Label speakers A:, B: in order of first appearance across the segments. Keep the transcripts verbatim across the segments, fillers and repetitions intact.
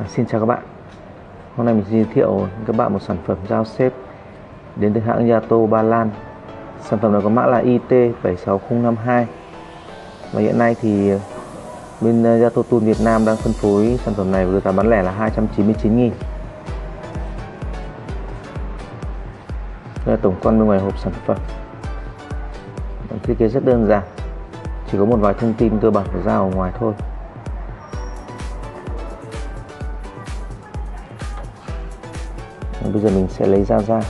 A: Xin chào các bạn. Hôm nay mình giới thiệu các bạn một sản phẩm dao xếp đến từ hãng Yato Ba Lan. Sản phẩm này có mã là I T bảy sáu không năm hai. Và hiện nay thì bên Yato Tool Việt Nam đang phân phối sản phẩm này với giá bán lẻ là hai trăm chín mươi chín nghìn. Đây là tổng quan bên ngoài hộp sản phẩm. Thiết kế rất đơn giản, chỉ có một vài thông tin cơ bản của dao ở ngoài thôi. Bây giờ mình sẽ lấy dao ra.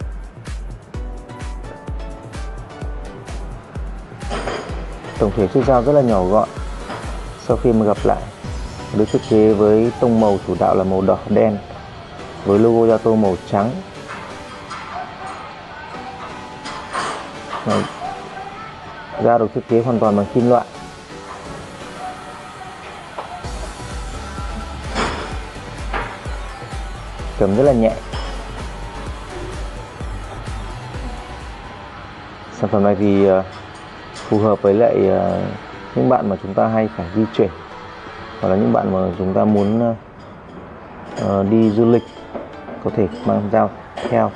A: Tổng thể chiếc dao rất là nhỏ gọn. Sau khi mà gặp lại, được thiết kế với tông màu chủ đạo là màu đỏ đen với logo Yato màu trắng. Dao được thiết kế hoàn toàn bằng kim loại. Cầm rất là nhẹ. Sản phẩm này thì phù hợp với lại những bạn mà chúng ta hay phải di chuyển, hoặc là những bạn mà chúng ta muốn đi du lịch có thể mang dao theo.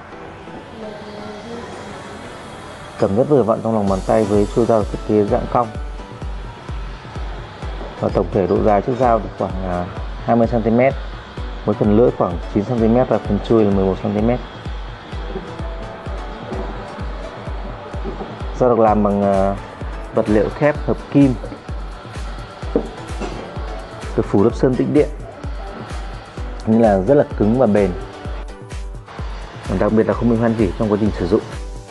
A: Cầm rất vừa vặn trong lòng bàn tay với chuôi dao thiết kế dạng cong. Và tổng thể độ dài chiếc dao thì khoảng hai mươi xăng ti mét, với phần lưỡi khoảng chín xăng ti mét và phần chuôi là mười một xăng ti mét. Dao được làm bằng vật liệu thép hợp kim, được phủ lớp sơn tĩnh điện nên là rất là cứng và bền. Đặc biệt là không bị hoen gỉ trong quá trình sử dụng.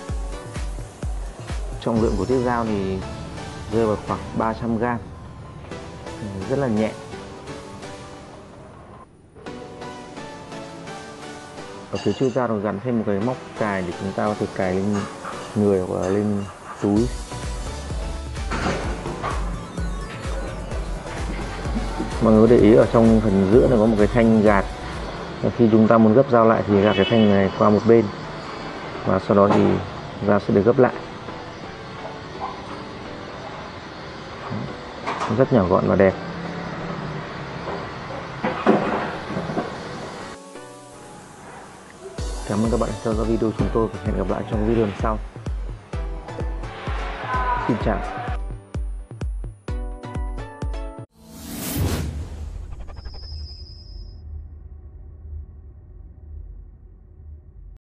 A: Trọng lượng của chiếc dao thì rơi vào khoảng ba trăm gam, rất là nhẹ. Ở phía trước dao được gắn thêm một cái móc cài để chúng ta có thể cài lên người hoặc là lên túi. Mọi người có để ý ở trong phần giữa này có một cái thanh gạt. Khi chúng ta muốn gấp dao lại thì gạt cái thanh này qua một bên, và sau đó thì dao sẽ được gấp lại. Rất nhỏ gọn và đẹp. Cảm ơn các bạn đã theo dõi video chúng tôi và hẹn gặp lại trong video lần sau. Xin chào.